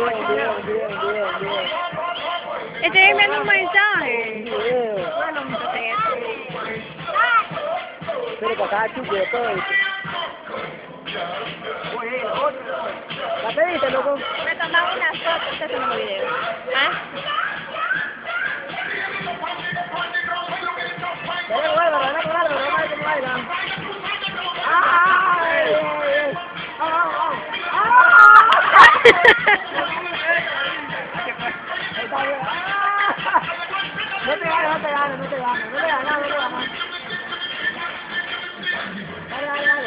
Bien. Estoy enviando un mensaje. Video. Bueno, entonces. Pero para acá, chico, de todo eso. ¿La pediste, loco? Me tomaron una foto, estoy haciendo un video. ¿Ah? Dale con Álvaro, vamos a ver cómo bailan. ¡Ay! No te ganes. Dale.